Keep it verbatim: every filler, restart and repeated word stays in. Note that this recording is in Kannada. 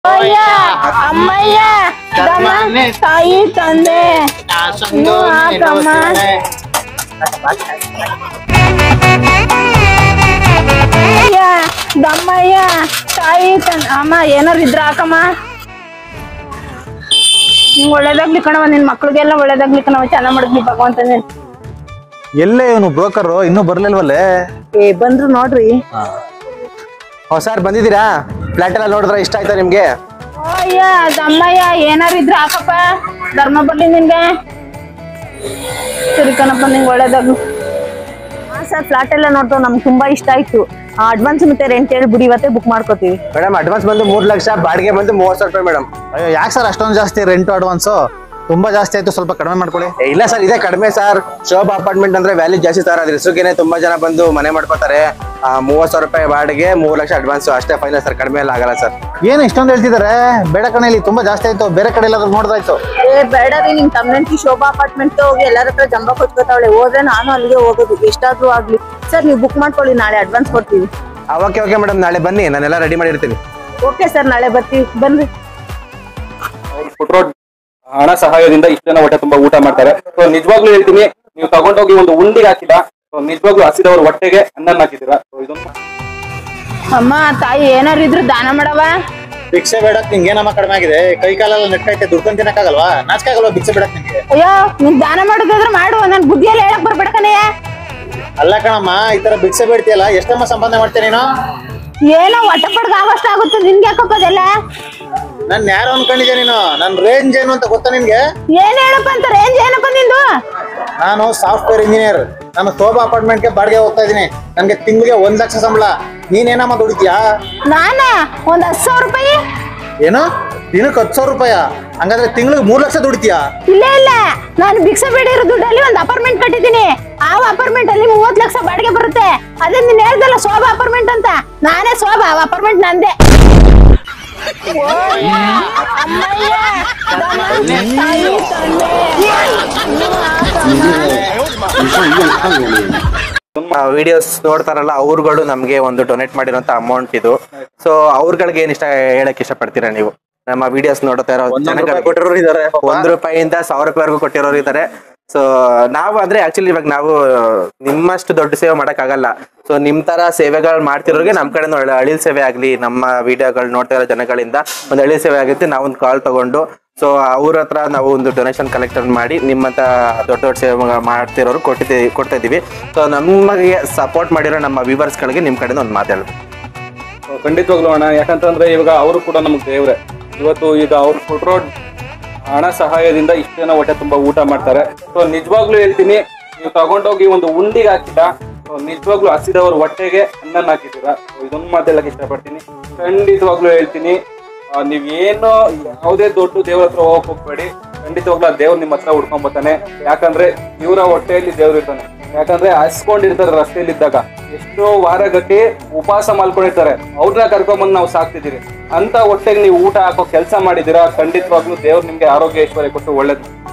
ಅಮ್ಮಯ್ಯ ತಾಯಿ ತಂದೆ ದಮ್ಮಯ್ಯ ತಾಯಿ ತಂದೆ ಅಮ್ಮ ಏನಾರು ಇದ್ರ ಹಾಕಮ್ಮ. ನಿಂಗ್ ಒಳ್ಳೇದಾಗ್ಲಿ ಕಣವ, ನಿನ್ ಮಕ್ಳಿಗೆಲ್ಲ ಒಳ್ಳೇದಾಗ್ಲಿ ಕಣವ, ಚೆನ್ನಾಗ್ ಮಾಡಿದ್ನಿ ಭಗವಂತನೇ. ಎಲ್ಲೇ ಇವನು ಬ್ರೋಕರ್ ಇನ್ನೂ ಬರ್ಲಿಲ್ವಲ್ಲೇ? ಏ ಬಂದ್ರು ನೋಡ್ರಿ. ಹೊಸಾರ್ ಬಂದಿದ್ದೀರಾ? ಫ್ಲಾಟ್ ಎಲ್ಲ ನೋಡಿದ್ರ ಇಷ್ಟ ಆಯ್ತಾ ನಿಮ್ಗೆ? ಅಯ್ಯ ದಮ್ಮಯ್ಯ ಏನಾರು ಇದ್ರ ಹಾಕಪ್ಪ, ಧರ್ಮ ಬರ್ಲಿ ನಿನ್ಗೆ. ಸರಿ ಕಣಪ್ಪ, ನಿಂಗೆ ಒಳ್ಳೇದಾಗ್ಲಿ. ಹಾ ಸರ್, ಫ್ಲಾಟ್ ಎಲ್ಲ ನೋಡ್ದು ನಮ್ಗೆ ತುಂಬಾ ಇಷ್ಟ ಆಯ್ತು. ಅಡ್ವಾನ್ಸ್ ಮತ್ತೆ ರೆಂಟ್ ಹೇಳ್ಬಿಡಿ, ಇವತ್ತೇ ಬುಕ್ ಮಾಡ್ಕೋತೀವಿ. ಮೇಡಮ್ ಅಡ್ವಾನ್ಸ್ ಬಂದು ಮೂರ್ ಲಕ್ಷ, ಬಾಡಿಗೆ ಬಂದು ಮೂವತ್ ಸಾವಿರ ರೂಪಾಯಿ ಮೇಡಮ್. ಅಯ್ಯೋ ಯಾಕೆ ಸರ್ ಅಷ್ಟೊಂದು ಜಾಸ್ತಿ ರೆಂಟ್ ಅಡ್ವಾನ್ಸ್? ತುಂಬಾ ಜಾಸ್ತಿ ಆಯ್ತು, ಸ್ವಲ್ಪ ಕಡಿಮೆ ಮಾಡ್ಕೊಳ್ಳಿ. ಇಲ್ಲ ಸರ್ ಇದೇ ಕಡಿಮೆ ಸರ್. ಶೋಭಾ ಅಪಾರ್ಟ್ಮೆಂಟ್ ಅಂದ್ರೆ ವ್ಯಾಲ್ಯೂ ಜಾಸ್ತಿ ಸರ್. ಅದ್ರ ಹೆಸರುಗೇನೆ ತುಂಬಾ ಜನ ಬಂದು ಮನೆ ಮಾಡ್ಕೋತಾರೆ. ಮೂವತ್ ಸಾವಿರ ರೂಪಾಯಿ ಬಾಡಿಗೆ, ಮೂರ್ ಲಕ್ಷ ಅಡ್ವಾನ್ಸ್ ಅಷ್ಟೇ ಫೈನಲ್ ಸರ್, ಕಡಿಮೆ ಎಲ್ಲ ಆಗಲ್ಲ ಸರ್. ಏನು ಇಷ್ಟೊಂದು ಹೇಳ್ತಿದ್ದಾರೆ? ಬೇಡ ಕಣೆ, ಇಲ್ಲಿ ತುಂಬಾ ಜಾಸ್ತಿ ಆಯ್ತು, ಬೇರೆ ಕಡೆ ಎಲ್ಲಾದ್ರೂ ನೋಡ್ದಾಯ್ತು. ಏ ಬೇಡ ರೀ, ನಿಮ್ ತಮ್ಮಂತಿ ಶೋಭಾ ಅಪಾರ್ಟ್ಮೆಂಟ್ ಹೋಗಿ ಎಲ್ಲರ ಹತ್ರ ಜಂಬ ಕೊಟ್ಕೋತಾವಳೆ, ಹೋದ್ರೆ ನಾನು ಅಲ್ಲಿಗೆ ಹೋಗೋದು, ಎಷ್ಟಾದ್ರೂ ಆಗ್ಲಿ. ಸರ್ ನೀವು ಬುಕ್ ಮಾಡ್ಕೊಳ್ಳಿ, ನಾಳೆ ಅಡ್ವಾನ್ಸ್ ಕೊಡ್ತೀವಿ. ಓಕೆ ಓಕೆ ಮೇಡಮ್, ನಾಳೆ ಬನ್ನಿ, ನಾನೆಲ್ಲ ರೆಡಿ ಮಾಡಿರ್ತೀನಿ. ಓಕೆ ಸರ್, ನಾಳೆ ಬರ್ತೀವಿ, ಬನ್ನಿ. ಹಣ ಸಹಾಯದಿಂದ ಇಷ್ಟು ಜನ ಹೊಟ್ಟೆ ತುಂಬಾ ಊಟ ಮಾಡ್ತಾರೆ. ಸೊ ನಿಜವಾಗ್ಲೂ ಹೇಳ್ತೀನಿ, ನೀವು ತಗೊಂಡೋಗಿ ಒಂದು ಉಂಡಿಗೆ ಹಾಕಿಲ್ಲ, ನಿಜವಾಗ್ಲೂ ಹಸಿದವ್ರ ಹೊಟ್ಟೆಗೆ ಅನ್ನ ಹಾಕಿದ್ದೀರಾ. ಇದೊಂದು ಅಮ್ಮ ತಾಯಿ ಏನಾರು ಇದ್ರು ದಾನ ಮಾಡವ. ಭಿಕ್ಷೆ ಬೇಡಕ್ ನಿಂಗೆ ಏನಮ್ಮ ಕಡಿಮೆ ಆಗಿದೆ? ಕೈ ಕಾಲೆಲ್ಲ ನೆಟ್ಟೈತೆ, ದುಡ್ಕೊಂಡ್ ತಿನ್ನಕ್ಕಾಗಲ್ವಾ? ನಾಚಿಕೆ ಆಗಲ್ವಾ ಭಿಕ್ಷೆ ಬೇಡಕ್ ನಿಂಗೆ? ಅಯ್ಯೋ ನಿನ್ ದಾನ ಮಾಡೋದಾದ್ರೆ ಮಾಡು, ನನ್ ಬುದ್ಧಿಯಲ್ಲಿ ಹೇಳಕ್ ಬರ್ಬೇಡ ಕಣಯ್ಯ. ಅಲ್ಲ ಕಣಮ್ಮ, ಈ ತರ ಭಿಕ್ಷೆ ಬೇಡ್ತಿಯಲ್ಲ, ಎಷ್ಟಮ್ಮ ಸಂಪಾದನೆ ಮಾಡ್ತೇನೆ ನೀನು? ಏನೋ ಹೊಟ್ಟೆ ಪಡ್ಗ ಆಗೋಷ್ಟ ಆಗುತ್ತೆ, ನಿನ್ಗೆ ಯಾಕಪ್ಪದೆಲ್ಲ? ನನ್ ಯಾರು ಅನ್ಕೊಂಡಿದ್ಯಾ ನೀನು? ನನ್ ರೇಂಜ್ ಏನು ಅಂತ ಗೊತ್ತಾ ನಿನ್ಗೆ? ಏನ್ ಹೇಳಪ್ಪ ಅಂತ ರೇಂಜ್ ಏನಪ್ಪ ನಿಂದು? ನಾನು ಸಾಫ್ಟ್ವೇರ್ ಇಂಜಿನಿಯರ್. ನಾನು ಶೋಭಾ ಅಪಾರ್ಟ್ಮೆಂಟ್ ಗೆ ಬಾಡಿಗೆ ಹೋಗ್ತಾ ಇದೀನಿ. ನನ್ಗೆ ತಿಂಗಳಿಗೆ ಒಂದ್ ಲಕ್ಷ ಸಂಬಳ. ನೀನೇನಮ್ಮ ದುಡಿತೀಯಾ? ನಾನ ಒಂದ್ ಹತ್ತು ಸಾವಿರ ರೂಪಾಯಿ. ಏನು ದಿನಕ್ಕೆ ಹತ್ತು ಸಾವಿರ ರೂಪಾಯ? ಹಂಗಾದ್ರೆ ತಿಂಗಳಿಗೆ ಮೂರ್ ಲಕ್ಷ ದುಡಿತೀಯಾ? ಇಲ್ಲ ಇಲ್ಲ, ನಾನು ಭಿಕ್ಷೆ ಬೇಡಿರೋ ದುಡ್ಡಲ್ಲಿ ಒಂದ್ ಅಪಾರ್ಟ್ಮೆಂಟ್ ಕಟ್ಟಿದ್ದೀನಿ. ಆ ಅಪಾರ್ಟ್ಮೆಂಟ್ ಅಲ್ಲಿ ಮೂವತ್ ಲಕ್ಷ ಬಾಡಿಗೆ ಬರುತ್ತೆ. ಅದೇ ನೀನ್ ಹೇಳ್ದಲ್ಲ ಶೋಭಾ ಅಪಾರ್ಟ್ಮೆಂಟ್ ಅಂತ, ನಾನೇ ಶೋಭಾ, ಆ ಅಪಾರ್ಟ್ಮೆಂಟ್ ನಂದೆ. ವಿಡಿಯೋಸ್ ನೋಡ್ತಾರಲ್ಲ ಅವ್ರುಗಳು ನಮ್ಗೆ ಒಂದು ಡೊನೇಟ್ ಮಾಡಿರೋಂತ ಅಮೌಂಟ್ ಇದು. ಸೊ ಅವ್ರಗಳಿಗೆ ಏನ್ ಇಷ್ಟ ಹೇಳಕ್ ಇಷ್ಟಪಡ್ತೀರಾ ನೀವು? ನಮ್ಮ ವಿಡಿಯೋಸ್ ನೋಡ್ತಾ ಇರೋ ಜನಗಳಿಗೆ ಕೊಟ್ಟಿರೋರು ಇದಾರೆ, ಒಂದ್ ರೂಪಾಯಿಯಿಂದ ಸಾವಿರ ರೂಪಾಯಿವರೆಗೂ ಕೊಟ್ಟಿರೋರು ಇದಾರೆ. ಸೊ ನಾವು ಅಂದ್ರೆ ಆಕ್ಚುಲಿ ಇವಾಗ ನಾವು ನಿಮ್ಮಷ್ಟು ದೊಡ್ಡ ಸೇವೆ ಮಾಡಕ್ ಆಗಲ್ಲ. ಸೊ ನಿಮ್ ತರ ಸೇವೆಗಳು ಮಾಡ್ತಿರೋರಿಗೆ ನಮ್ ಕಡೆ ಅಳಿಲ್ ಸೇವೆ ಆಗ್ಲಿ, ನಮ್ಮ ವಿಡಿಯೋಗಳು ನೋಡ್ತಾ ಇರೋ ಜನಗಳಿಂದ ಒಂದು ಅಳಿಲ್ ಸೇವೆ ಆಗುತ್ತೆ. ನಾವೊಂದು ಕಾಲ್ ತಗೊಂಡು ಸೊ ಅವ್ರ ಹತ್ರ ನಾವು ಒಂದು ಡೊನೇಷನ್ ಕಲೆಕ್ಟ್ ಮಾಡಿ ನಿಮ್ಮಂತ ದೊಡ್ಡ ದೊಡ್ಡ ಸೇವೆ ಮಾಡ್ತಿರೋರು ಕೊಟ್ಟಿದ್ದೀವಿ ಕೊಡ್ತಾ ಇದೀವಿ. ಸೊ ನಮಗೆ ಸಪೋರ್ಟ್ ಮಾಡಿರೋ ನಮ್ಮ ವ್ಯೂವರ್ಸ್ ಗಳಿಗೆ ನಿಮ್ ಕಡೆಯಿಂದ ಒಂದು ಮಾತಾಡೋದು. ಖಂಡಿತವಾಗ್ಲೂ ಅಣ್ಣ, ಯಾಕಂತಂದ್ರೆ ಇವಾಗ ಅವರು ಕೂಡ ನಮ್ಗೆ ದೇವ್ರೆ. ಇವತ್ತು ಈಗ ಅವ್ರು ಕೊಟ್ಟಿರೋ ಹಣ ಸಹಾಯದಿಂದ ಇಷ್ಟು ಜನ ಹೊಟ್ಟೆ ತುಂಬಾ ಊಟ ಮಾಡ್ತಾರೆ. ಸೊ ನಿಜವಾಗ್ಲೂ ಹೇಳ್ತೀನಿ, ನೀವು ತಗೊಂಡೋಗಿ ಒಂದು ಉಂಡಿಗೆ ಹಾಕಿಲ್ಲ, ನಿಜವಾಗ್ಲೂ ಹಸಿದವ್ರ ಹೊಟ್ಟೆಗೆ ಅನ್ನ ಹಾಕಿದ್ದೀರಾ. ಇದೊಂದು ಮಾತಾಡಕ್ ಇಷ್ಟಪಡ್ತೀನಿ. ಖಂಡಿತವಾಗ್ಲೂ ಹೇಳ್ತೀನಿ, ನೀವೇನು ಯಾವುದೇ ದೊಡ್ಡ ದೇವ್ರ ಹತ್ರ ಹೋಗಕ್ ಹೋಗ್ಬೇಡಿ. ಖಂಡಿತವಾಗ್ಲೂ ಆ ದೇವ್ರು ನಿಮ್ಮ ಹತ್ರ ಹುಡ್ಕೊಂಡ್ ಬರ್ತಾನೆ. ಯಾಕಂದ್ರೆ ಇವರ ಹೊಟ್ಟೆಯಲ್ಲಿ ದೇವ್ರು ಇರ್ತಾನೆ. ಯಾಕಂದ್ರೆ ಹಸ್ಕೊಂಡಿರ್ತಾರೆ ರಸ್ತೆಯಲ್ಲಿ ಇದ್ದಾಗ, ಎಷ್ಟೋ ವಾರಗಟ್ಟಿ ಉಪವಾಸ ಮಾಡ್ಕೊಂಡಿರ್ತಾರೆ, ಅವ್ರನ್ನ ಕರ್ಕೊಂಡ್ಬಂದು ನಾವು ಸಾಕ್ತಿದ್ದೀರಿ. ಅಂತ ಹೊಟ್ಟೆಗೆ ನೀವು ಊಟ ಹಾಕೋ ಕೆಲಸ ಮಾಡಿದ್ದೀರಾ. ಖಂಡಿತವಾಗ್ಲೂ ದೇವ್ರು ನಿಮ್ಗೆ ಆರೋಗ್ಯ ಐಶ್ವರ್ಯ ಕೊಟ್ಟು ಒಳ್ಳೇದು